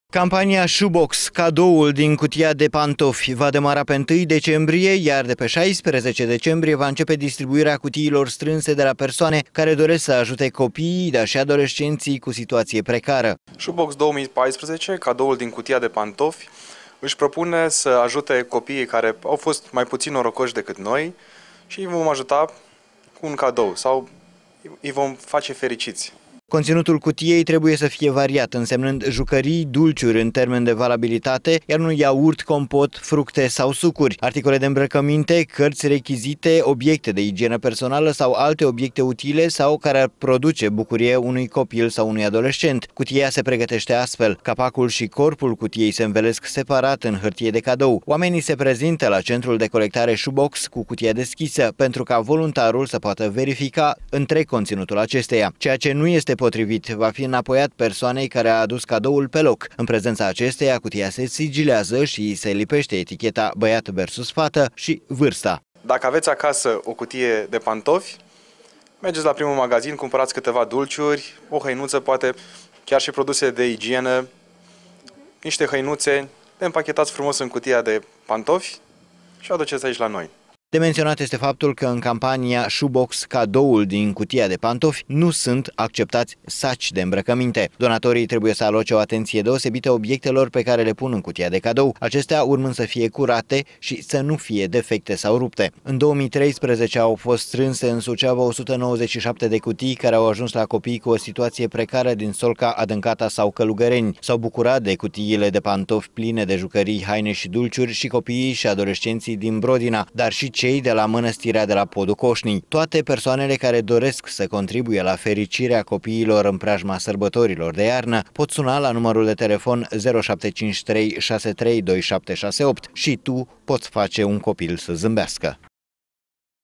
Campania Shoebox, cadoul din cutia de pantofi, va demara pe 1 decembrie, iar de pe 16 decembrie va începe distribuirea cutiilor strânse de la persoane care doresc să ajute copiii, dar și adolescenții cu situație precară. Shoebox 2014, cadoul din cutia de pantofi, își propune să ajute copiii care au fost mai puțin norocoși decât noi și îi vom ajuta cu un cadou sau îi vom face fericiți. Conținutul cutiei trebuie să fie variat, însemnând jucării, dulciuri în termen de valabilitate, iar nu iaurt, compot, fructe sau sucuri, articole de îmbrăcăminte, cărți rechizite, obiecte de igienă personală sau alte obiecte utile sau care ar produce bucurie unui copil sau unui adolescent. Cutia se pregătește astfel. Capacul și corpul cutiei se învelesc separat în hârtie de cadou. Oamenii se prezintă la centrul de colectare Shoebox cu cutia deschisă pentru ca voluntarul să poată verifica întreg conținutul acesteia. Ceea ce nu este potrivit va fi înapoiat persoanei care a adus cadoul pe loc. În prezența acesteia, cutia se sigilează și se lipește eticheta băiat versus fată și vârsta. Dacă aveți acasă o cutie de pantofi, mergeți la primul magazin, cumpărați câteva dulciuri, o hăinuță, poate chiar și produse de igienă, niște hăinuțe, le împachetați frumos în cutia de pantofi și o aduceți aici la noi. De menționat este faptul că în campania Shoebox, cadoul din cutia de pantofi, nu sunt acceptați saci de îmbrăcăminte. Donatorii trebuie să aloce o atenție deosebită obiectelor pe care le pun în cutia de cadou, acestea urmând să fie curate și să nu fie defecte sau rupte. În 2013 au fost strânse în Suceava 197 de cutii care au ajuns la copii cu o situație precară din Solca, Adâncata sau Călugăreni. S-au bucurat de cutiile de pantofi pline de jucării, haine și dulciuri și copiii și adolescenții din Brodina, dar și cei de la Mănăstirea de la Podul Coșnii. Toate persoanele care doresc să contribuie la fericirea copiilor în preajma sărbătorilor de iarnă pot suna la numărul de telefon 0753 632768 și tu poți face un copil să zâmbească.